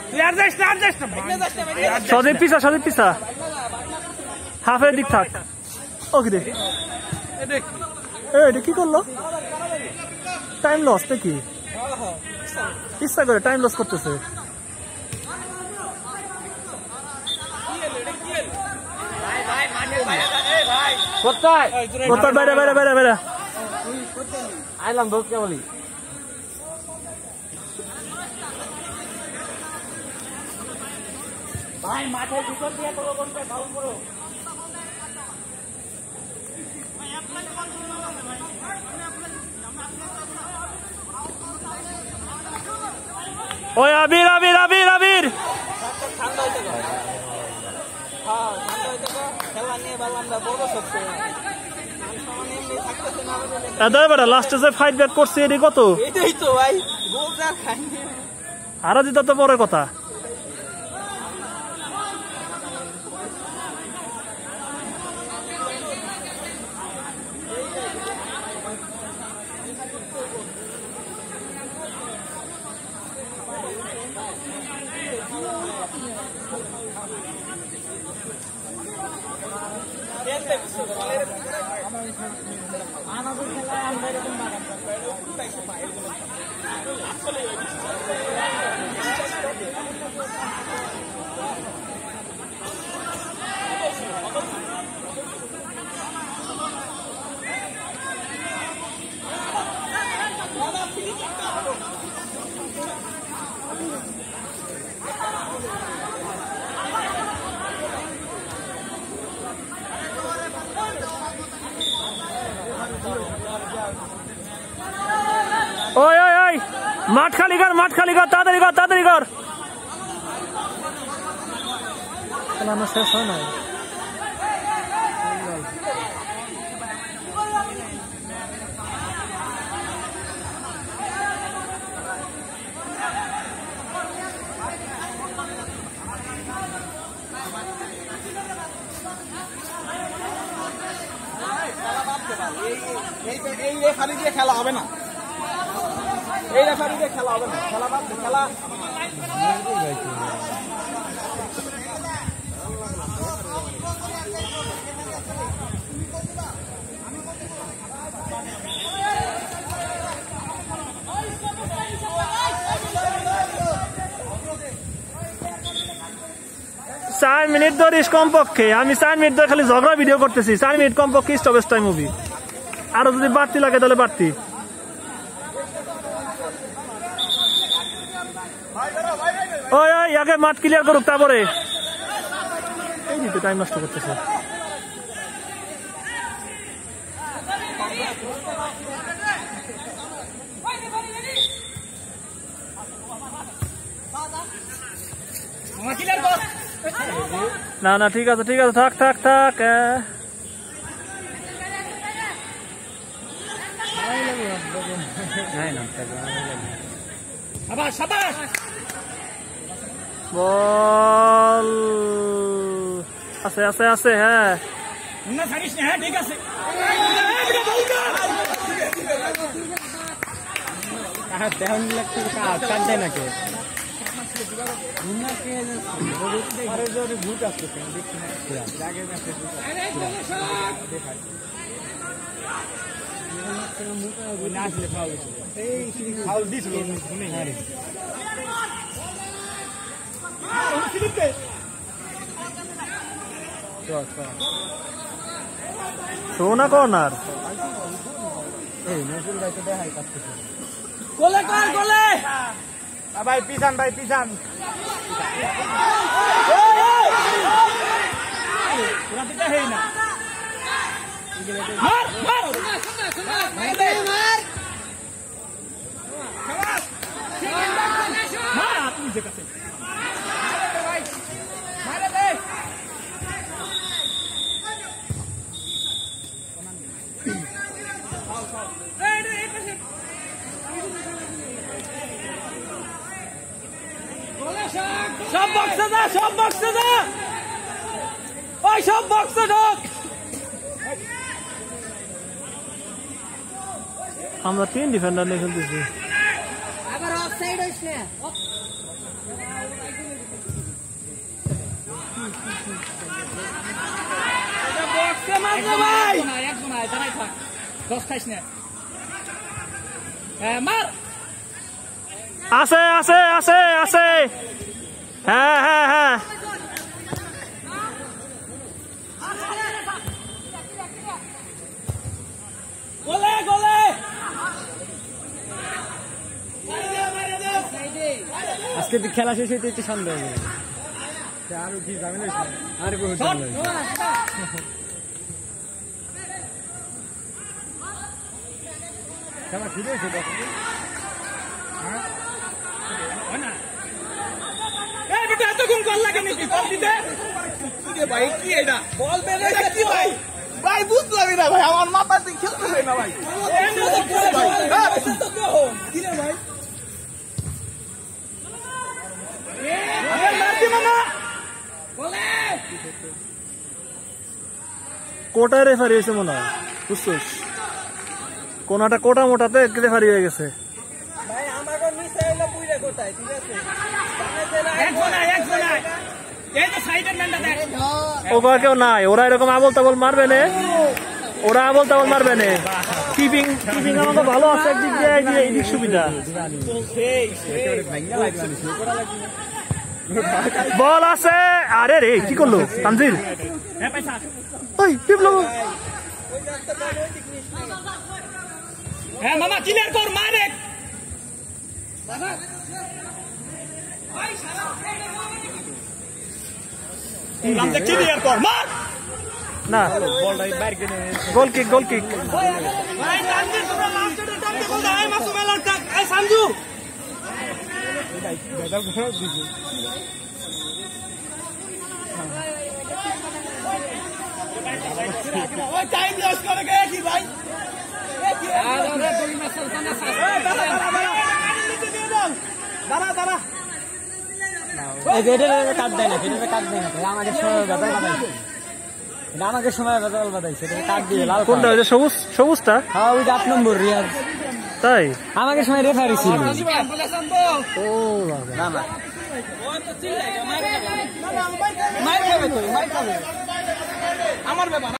সজীব পিসা হাফের দিক থাক ওকে দেখ এটা কি করলো টাইম লস নাকি ইচ্ছা করে টাইম লস করতেছে বাইরে আইলাম দোষ কে বলি ভাই মাঠের ভিতর দিয়ে করো কোনটা ফাউল করো ওই আবির খেলা নিয়ে বললাম বড় সত্যি লাস্টে যে ফাইট ব্যাক করছে এটি কত এটাই তো ভাই গোল যা খাইনি আরো দিতে তো পরের কথা ওই মাঠ খালি কর তাড়াতাড়ি কর আমার শেষ হয় না এই রেফারি দিয়ে খেলা হবে না এই রেফারি দিয়ে খেলা হবে না খেলা বাদ খেলা 4 মিনিট ধরে কমপক্ষে আমি 4 মিনিট ধরে খালি ঝগড়া ভিডিও করতেছি 4 মিনিট কমপক্ষে স্টপেজ টাইম মুভি আরো যদি বাড়তি লাগে তাহলে বাড়তি ওই আগে মাঠ ক্লিয়ার করুক তারপরে এই দিতে টাইম নষ্ট করতেছে না ঠিক আছে থাক বল আছে হ্যাঁ ঠিক আছে নাকি সোনা কর্নার গোলে ভাই পিছান সব বক্সে যা ওই সব বক্সে ঢোক আমরা 3 ডিফেন্ডার নিয়ে খেলতেছি আবার অফসাইড হইছে না আছে আছে আছে আছে হ্যাঁ হ্যাঁ হ্যাঁ আজকে খেলা শেষ হইতে একটু সন্দেহ আরো কি জানি না আরে বহুত খেলা কি হয়েছে ভাই কি এটা বল কি ভাই ভাই বুঝলাম না ভাই আমার মাথাতে খেলতে না ভাই কোটা রেফারি হয়েছে মনে হয় বুঝছিস কোনাটা কোটা মোটাতে রেফারি হয়ে গেছে ওরা কেউ নাই ওরা এরকম আবল তাবল মারবে না ওরা আবল তাবল মারবে না কিপিং কিপিং আমাকে ভালো আছে একদিক দিয়ে এইদিক সুবিধা বল আছে আরে রে কি করলো তানজিল ওই বিপ্লব হ্যাঁ মামা ক্লিয়ার কর মারে ক্লিয়ার কর মার না বলটাই বাইরে কিনে গোল কিক গোল কিক ভাই তানজিল তোমরা লাস্টে টানতে কোন আই মাসুম এলার কাক এই সানজু বেটা ঘোড়া দিছে ওই টাইম লস করে গেছে কি ভাই দাঁড়া দাঁড়া কাট দেয় না কাট দেয় না আমাকে সময় বাদাইছে আমাকে সময় বাদাইছে কাট দিয়ে লাল কোনটা ওই যে সবুজ সবুজটা হ্যাঁ ওই 8 নম্বর রিয়াজ তাই আমাকে সময় রেফারি ছিল ও না না আমার ব্যাপার